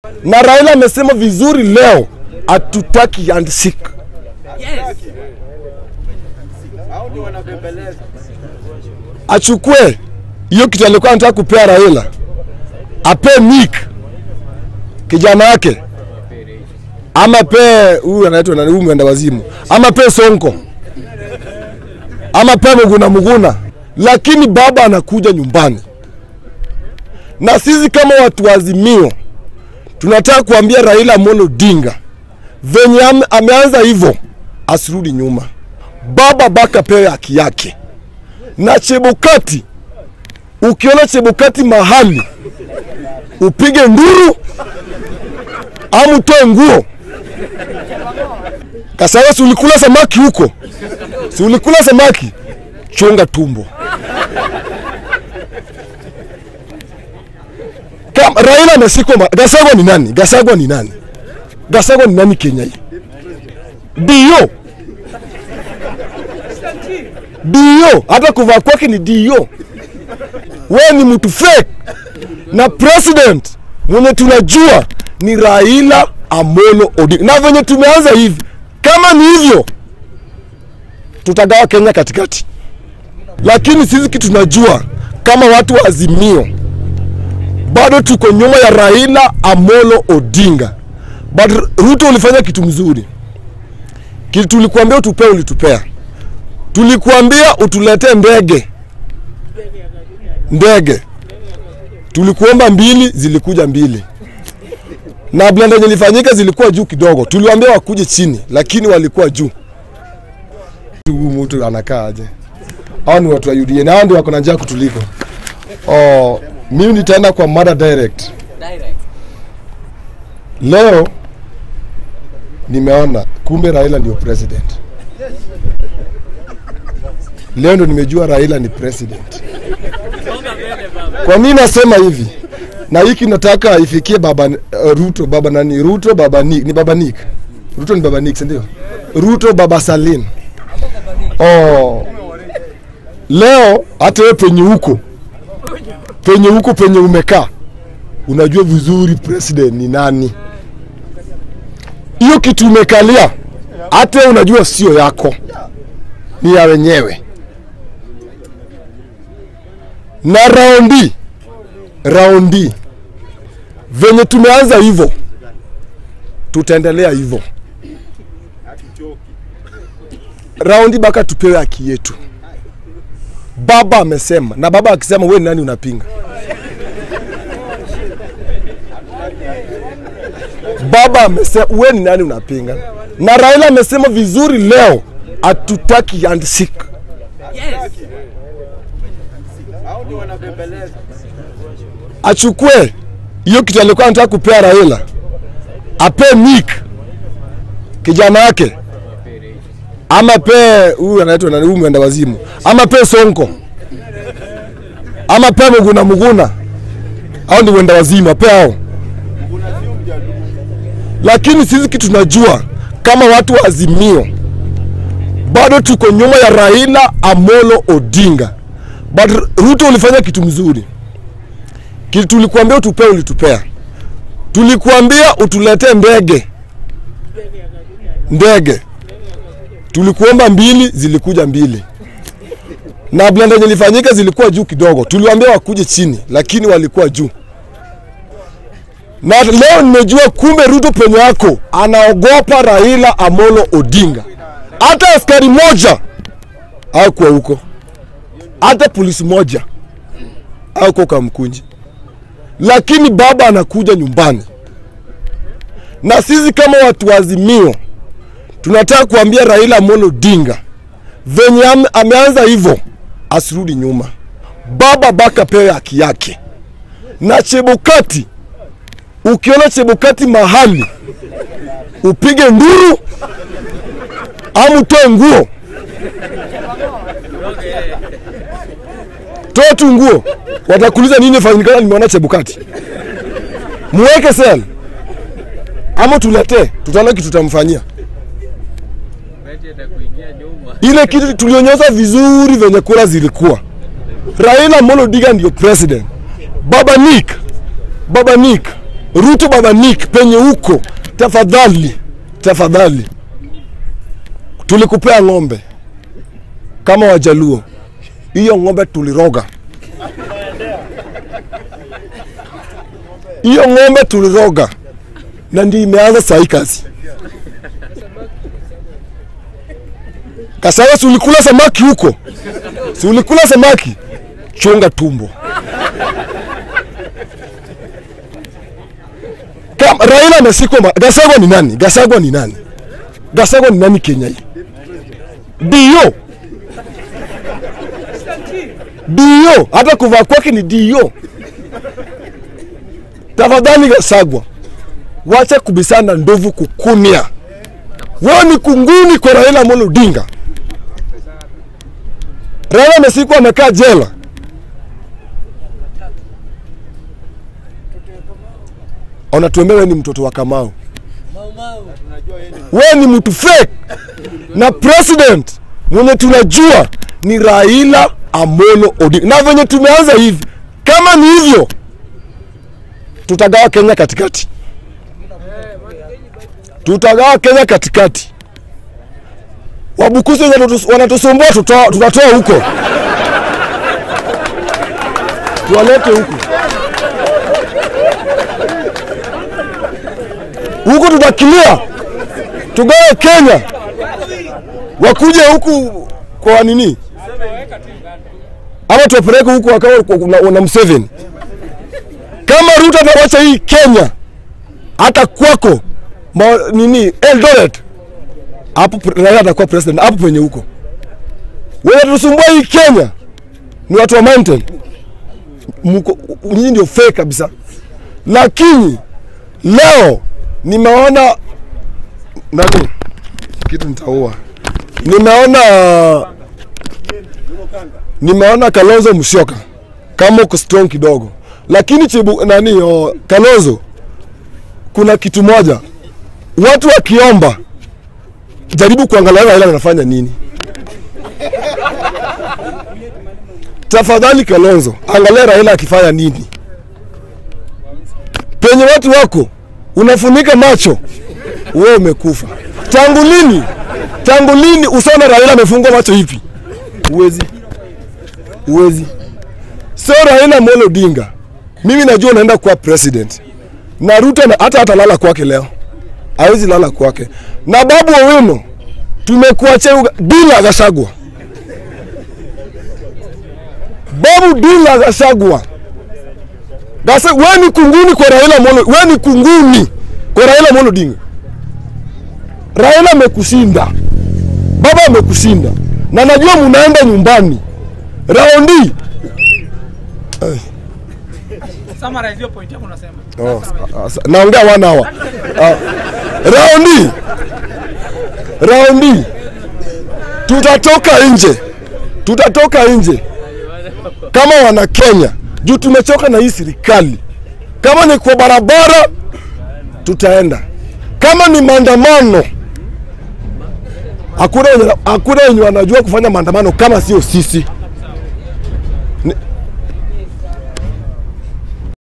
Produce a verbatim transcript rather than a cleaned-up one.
Na Raila amesema vizuri leo hatutaki handshake. Yes. Achukue hiyo kitu alikuwa anataka kupea Raila. Ape Nick kijana yake. Ama pe huyu anaitwa nani, huyu mwenda wazimu. Ama pe Sonko. Ama pe Muguna Muguna. Lakini baba anakuja nyumbani. Na sisi kama watu wa Azimio tunataka kuambia Raila Amolo Odinga venye ame, ameanza hivyo asirudi nyuma. Baba baka pewe haki yake. Na Chebukati, ukiona Chebukati mahali upige nduru amu toe nguo. Kasaya si ulikula samaki huko. Si ulikula samaki, chunga tumbo. Kama Raila amesikwa, Gasagwa ni nani? Gasagwa ni nani? Gasagwa ni nani Kenya hii? Ndio. Ndio, hata kuvaa kwake ni ndio. Wewe ni mtu fake. Na president mwenye tunajua ni Raila Amolo Odinga. Na venye tumeanza hivi, kama ni hivyo tutagawa Kenya katikati. Lakini sisi kitu tunajua kama watu wa Azimio bado tuko nyuma ya Raila Amolo Odinga. But Ruto ulifanya kitu mzuri. Kitu tulikuambia utupea ulitupea. Tulikuambia utulete ndege. Ndege. Tulikuomba mbili, zilikuja mbili. Na blanda zilifanyika zilikuwa juu kidogo. Tuliwaambia wakuje chini, lakini walikuwa juu. Huyu mtu anakaa aje? Hao ni watu wa U D A, na hao ndio wako na njaa kutuliko. Oh, mimi nitaenda kwa mada direct. Direct. Leo nimeona kumbe Raila ndio president. Leo ndo nimejua Raila ni president. Kwa nini nasema hivi? Na hiki nataka ifikie baba uh, Ruto, baba nani? Ruto, baba Nick, ni baba Nick. Ruto ni baba Nick, ndio? Ruto baba Salim. Oh. Leo hata wewe penye huko. Penye huko penye umekaa. Unajua vizuri president ni nani. Hiyo kitu umekalia hata unajua sio yako. Ni ya wenyewe. Na raundi raundi venye tumeanza hivyo tutaendelea hivyo. Raundi baka tupewe haki yetu. Baba amesema, na baba akisema wewe nani unapinga? Baba amesema wewe ni nani unapinga? Na Raila amesema vizuri leo hatutaki handshake. Yes. Achukue hiyo kitu alikuwa anataka kupea Raila. Ape Nick kijana yake. Ama pe huyu anaitwa nani, huyu mwenda wazimu. Ama pe Sonko. Ama pe Muguna Muguna. Hao ndio mwenda wazimu, ape hao. Lakini sisi kitu tunajua kama watu wa Azimio bado tuko nyuma ya Raila Amolo Odinga. But Ruto ulifanya kitu mzuri. Kitu tulikuambia utupea ulitupea. Tulikuambia utulete ndege. Ndege. Tulikuomba mbili, zilikuja mbili. Na blanda zilifanyika zilikuwa juu kidogo. Tuliwaambia wakuje chini, lakini walikuwa juu. Na leo nimejua kumbe Ruto penye yako anaogopa Raila Amolo Odinga. Hata askari moja hakuwa huko. Hata polisi moja hakuwa kwa Mkunji. Lakini baba anakuja nyumbani. Na sisi kama watu wa Azimio tunataka kuambia Raila Amolo Odinga venye ame, ameanza hivyo asirudi nyuma. Baba baka pewe haki yake. Na Chebukati, ukiona Chebukati mahali upige nduru amu toe nguo. Toa tu nguo. Watakuuliza nini fanyikana nimeona Chebukati. Muweke sel. Ama tulete, tutaona kitu tutamfanyia. Ile kitu tulionyesha vizuri venye kura zilikuwa. Raila Amolo Odinga ndio president. Baba Nick. Baba Nick. Ruto baba Nick penye huko, tafadhali, tafadhali. Tulikupea ng'ombe kama Wajaluo. Hiyo ng'ombe tuliroga. Hiyo ng'ombe tuliroga. Na ndio imeanza sahi kazi. Kasawa si ulikula samaki huko. Si ulikula samaki. Chunga tumbo. Kama Raila amesikwa, Gasagwa ni nani? Gasagwa ni nani? Gasagwa ni nani Kenya hii? Ndio. Ndio, hata kuvaa kwake ni ndio. Tafadhali Gasagwa, wacha kubisana ndovu kukunia. Wewe ni kunguni kwa Raila Amolo Odinga. Raila amesikwa amekaa jela. Unatuambia wewe ni mtoto wa Kamau. Wewe ni mtu fake. Na president mwenye tunajua ni Raila Amolo Odinga. Na venye tumeanza hivi, kama ni hivyo, tutagawa Kenya katikati. Tutagawa Kenya katikati. Wabukuzi wanatusumbua, tutatoa huko. Tuwalete huko. Huko tutakilia. Tugawe Kenya. Wakuje huku kwa nini? Ama tuwapeleke huku wakawa na Museveni. Kama Ruto atawacha hii Kenya, hata kwako ma, nini Eldoret, hapo Raila atakuwa president hapo penye huko. Wewe tusumbua hii Kenya ni watu wa mountain. Mko nyinyi ndio fake kabisa. Lakini leo nimeona nani kitu nitaua. Nimeona nimeona Kalonzo Musyoka kama uko strong kidogo. Lakini chibu nani o, Kalonzo, kuna kitu moja. Watu wakiomba, jaribu kuangalia Raila anafanya nini. Tafadhali Kalonzo, angalia Raila akifanya nini. Penye watu wako, unafunika macho, wewe umekufa. Tangu lini? Tangu lini usana Raila amefungwa macho hivi? Uwezi. Uwezi. So Raila Amolo Odinga, mimi najua naenda kuwa president. Na Ruto na hata atalala kwake leo. Hawezi lala kwake. Na Babu Owino, tumekuachia bila Gasagwa. Babu bila Gasagwa. Gasagwa, wewe ni kunguni kwa Raila Amolo, wewe ni kunguni kwa Raila Amolo Odinga. Raila amekushinda. Baba amekushinda. Na najua mnaenda nyumbani. Raundi. Ay. Summarize hiyo point yako unasema. Oh, naongea one hour. Uh, raundi. Raundi. Tutatoka nje. Tutatoka nje. Kama wana Kenya, juu tumechoka na hii serikali. Kama ni kwa barabara, tutaenda. Kama ni maandamano, hakuna hakuna wenye wanajua kufanya maandamano kama sio sisi.